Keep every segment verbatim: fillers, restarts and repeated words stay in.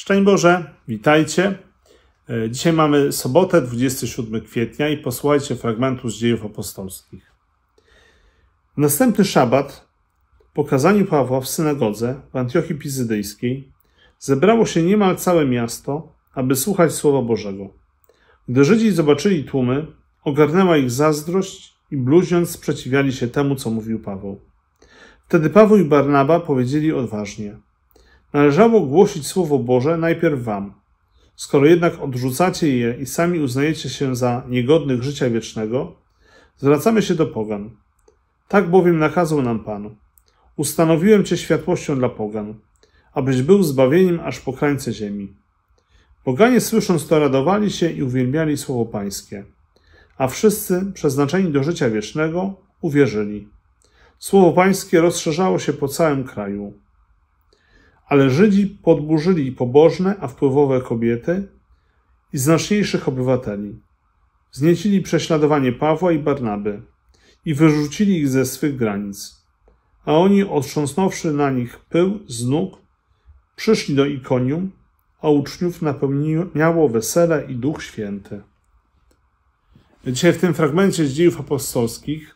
Szczęść Boże, witajcie. Dzisiaj mamy sobotę, dwudziestego siódmego kwietnia i posłuchajcie fragmentu z Dziejów Apostolskich. W następny szabat, po kazaniu Pawła w synagodze w Antiochii Pizydyjskiej, zebrało się niemal całe miasto, aby słuchać Słowa Bożego. Gdy Żydzi zobaczyli tłumy, ogarnęła ich zazdrość i bluźniąc sprzeciwiali się temu, co mówił Paweł. Wtedy Paweł i Barnaba powiedzieli odważnie: należało głosić Słowo Boże najpierw wam. Skoro jednak odrzucacie je i sami uznajecie się za niegodnych życia wiecznego, zwracamy się do pogan. Tak bowiem nakazał nam Pan. Ustanowiłem cię światłością dla pogan, abyś był zbawieniem aż po krańce ziemi. Poganie słysząc to radowali się i uwielbiali Słowo Pańskie, a wszyscy przeznaczeni do życia wiecznego uwierzyli. Słowo Pańskie rozszerzało się po całym kraju. Ale Żydzi podburzyli pobożne, a wpływowe kobiety i znaczniejszych obywateli. Zniecili prześladowanie Pawła i Barnaby i wyrzucili ich ze swych granic. A oni, otrząsnąwszy na nich pył z nóg, przyszli do Ikonium, a uczniów napełniało wesele i Duch Święty. Dzisiaj w tym fragmencie z Dziejów Apostolskich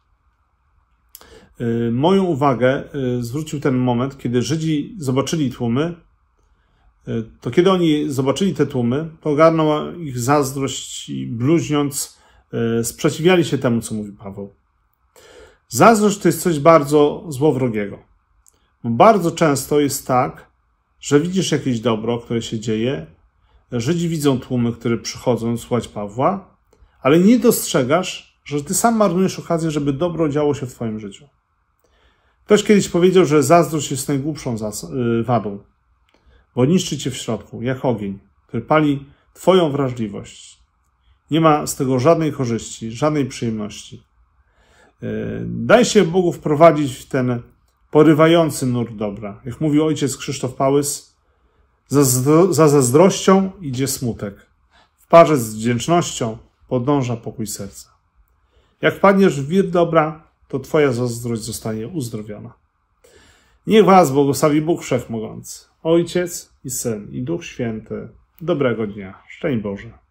moją uwagę zwrócił ten moment, kiedy Żydzi zobaczyli tłumy. To kiedy oni zobaczyli te tłumy, to ogarnęła ich zazdrość i bluźniąc sprzeciwiali się temu, co mówi Paweł. Zazdrość to jest coś bardzo złowrogiego. Bo bardzo często jest tak, że widzisz jakieś dobro, które się dzieje, Żydzi widzą tłumy, które przychodzą słuchać Pawła, ale nie dostrzegasz, że ty sam marnujesz okazję, żeby dobro działo się w twoim życiu. Ktoś kiedyś powiedział, że zazdrość jest najgłupszą wadą, bo niszczy cię w środku, jak ogień, który pali twoją wrażliwość. Nie ma z tego żadnej korzyści, żadnej przyjemności. Daj się Bogu wprowadzić w ten porywający nurt dobra. Jak mówił ojciec Krzysztof Pałys, za, za zazdrością idzie smutek. W parze z wdzięcznością podąża pokój serca. Jak wpadniesz w wir dobra, to twoja zazdrość zostanie uzdrowiona. Niech was błogosławi Bóg Wszechmogący, Ojciec i Syn i Duch Święty. Dobrego dnia. Szczęść Boże.